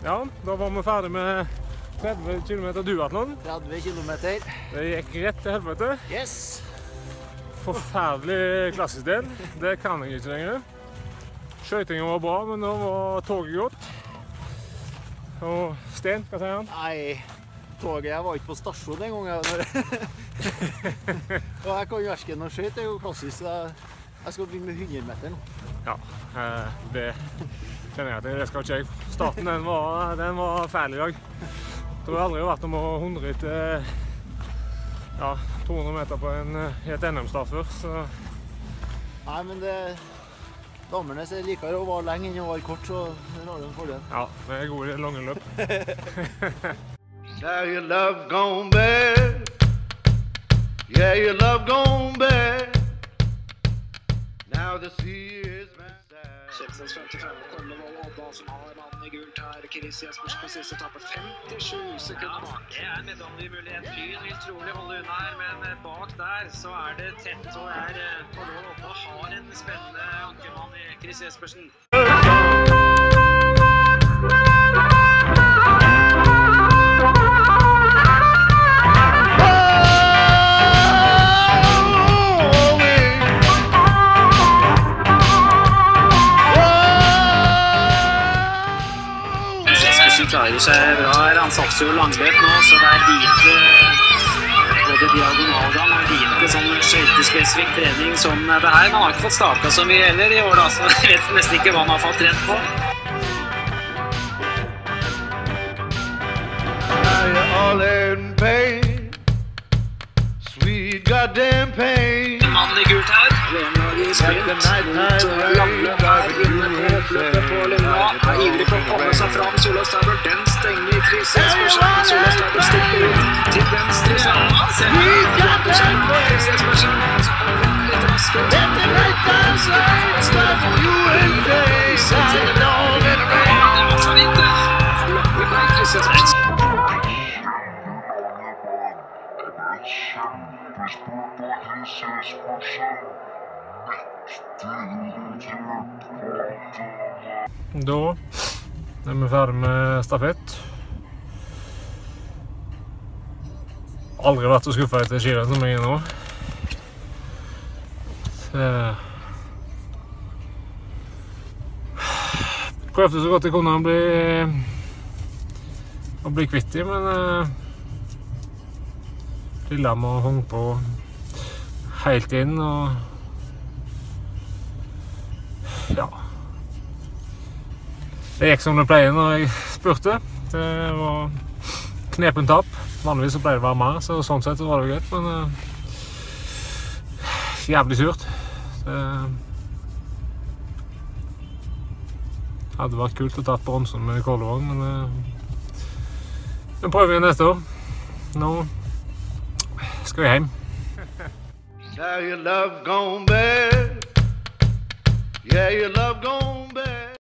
Ja, da var vi ferdig med 30 km duatlon. 30 kilometer. Det gikk rett til helvete. Yes! Forferdelig klassisk del. Det kan jeg ikke lenger. Skøytingen var bra, men nå var toget godt. Og Sten, hva sier han? Nei, toget jeg var ikke på stasjon en gang. Og jeg kan jo verken noe skøyt, det er jo klassisk. Jeg skal begynne med 100 meter nå. Ja, det kjenner jeg til. Det skal ikke jeg. Starten den var fæl i dag. Jeg tror aldri jeg har vært om 100 til 200 meter i et NM-start før. Så. Nei, men damerne liker å være lenge enn å være kort, så det har de en fordel. Ja, det er gode i lange løp. Now your love gone bad. Yeah, your love gone bad. Now the sea is my side. Kjelsens 55 Kollevold Odda som har mannen i gult her. Chris Jespersen på siste etappe 57 sekunder bak. Det er medaljemulighet. Lyn vil trolig holde unna her, men bak der så er det tett. Og Kollevold Odda har en spennende ankermann i Chris Jespersen. Klarer seg bra her. Han satser jo langløp nå, så det er lite både diagonalgang og lite sånn skøytespesifikk trening som det her. Man har ikke fått starta så mye heller i år, da, så jeg vet nesten ikke hva han har fått trent på. Now you're all in pain. Sweet goddamn pain. Mannen i gult her. VM-laget i sprint mot langløp her inne på oppløpet på Lynna. Er ivrig på å komme seg fram. Solveig Stabel, den stenger Chris Jespersen. Solveig Stabel stikker ut til venstre. Så ser vi Chris Jespersen. Så kommer han litt raskere. Så vidt det. Langt på Chris Jespersen. Da er vi ferdig med stafett. Aldri vært så skuffet etter skirenn som jeg er nå. Prøvde så godt jeg kunne å bli kvitt dem, men Lillehammer hang på helt inn, og ja. Det gikk som det pleier når jeg spurte. Det var knepen tap. Vanligvis så pleier det å være mer, så sånn sett så var det greit, men jævlig surt. Det hadde vært kult å ta bronsen med Kollevold, men vi prøver igjen neste år. Nå skal vi hjem. Now your love gone bad. Yeah, your love gone bad.